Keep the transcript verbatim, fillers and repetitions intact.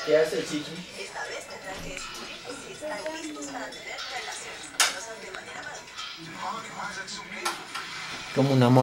¿Qué hace el chiqui? Esta vez tendrán que descubrir si están listos para tener relaciones amorosas de manera madura. Como una